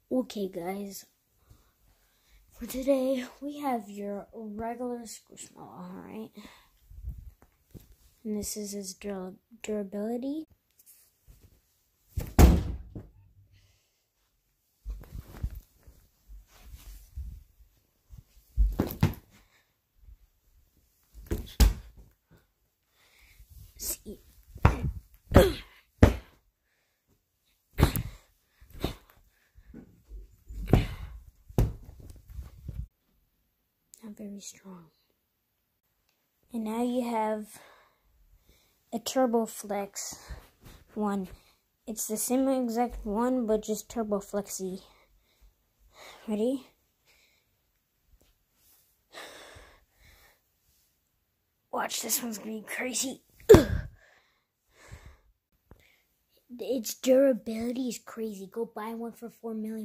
Okay, guys, for today we have your regular Squishmallow, alright? And this is his durability. See. Not very strong. And now you have a Turbo Flex one. It's the same exact one, but just Turbo Flexy. Ready? Watch, this one's gonna be crazy. Its durability is crazy. Go buy one for $4 million.